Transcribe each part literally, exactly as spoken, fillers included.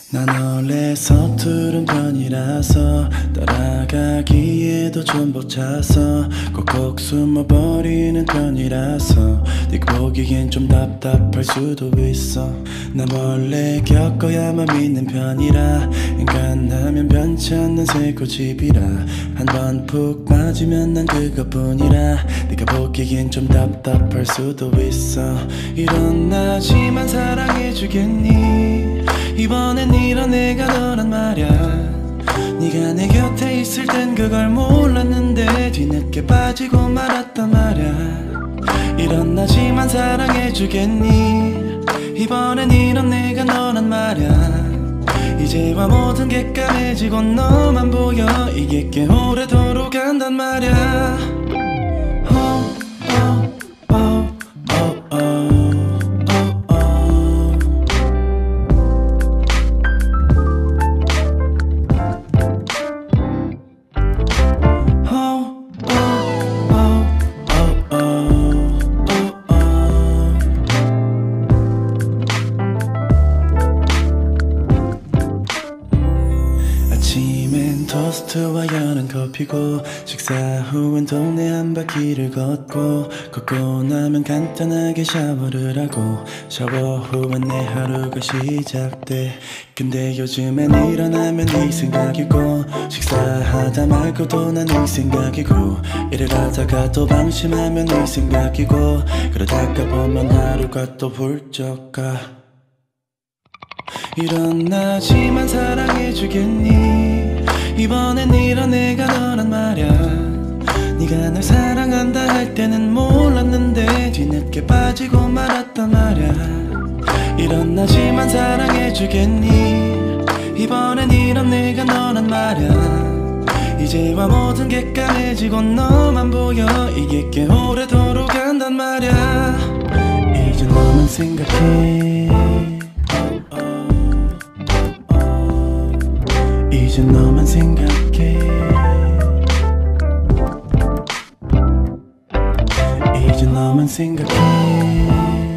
난 원래 서투른 편이라서 따라가기에도 좀 벅차서 꼭꼭 숨어버리는 편이라서 네가 보기엔 좀 답답할 수도 있어. 난 원래 겪어야만 믿는 편이라 인간하면 변치 않는 새고집이라 한 번 푹 빠지면 난 그것뿐이라 네가 보기엔 좀 답답할 수도 있어. 일어나지만 사랑해주겠니? 이번엔 이런 내가 너란 말야. 네가 내 곁에 있을 땐 그걸 몰랐는데 뒤늦게 빠지고 말았단 말야. 일어나지만 사랑해주겠니? 이번엔 이런 내가 너란 말야. 이제와 모든 게 까매지고 너만 보여. 이게 꽤 오래도록 간단 말야. 토스트와 연한 커피고 식사 후엔 동네 한 바퀴를 걷고 걷고 나면 간단하게 샤워를 하고 샤워 후엔 내 하루가 시작돼. 근데 요즘엔 일어나면 네 생각이고 식사하다 말고도 난 네 생각이고 일을 하다가 또 방심하면 네 생각이고 그러다가 보면 하루가 또 훌쩍 가. 일어나지만 사랑해주겠니? 이번엔 이런 내가 너란 말야. 네가 날 사랑한다 할 때는 몰랐는데 뒤늦게 빠지고 말았단 말야. 일어나지만 사랑해주겠니? 이번엔 이런 내가 너란 말야. 이제와 모든 게 까매지고 너만 보여. 이게 꽤 오래도록 간단 말야. 이제 너만 생각해. 이제 너만 생각해. 이제 너만 생각해.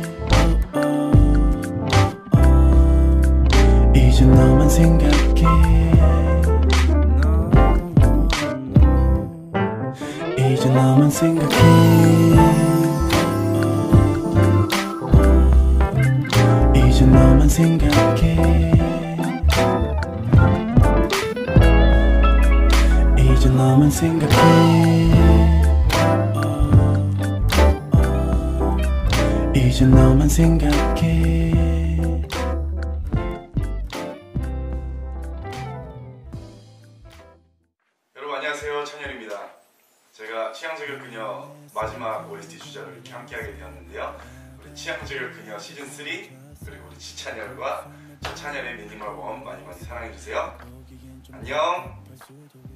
이제 너만 생각해. 이제 너만 생각해. 이제 너만 생각해. 이제 너만 생각해. 이제 너만 생각해. 여러분 안녕하세요, 찬열입니다. 제가 취향저격 그녀 마지막 오에스티 주자로 이렇게 함께하게 되었는데요. 우리 취향저격 그녀 시즌 삼 그리고 우리 지찬열과 저 찬열의 미니멀 원 많이 많이 사랑해주세요. 안녕.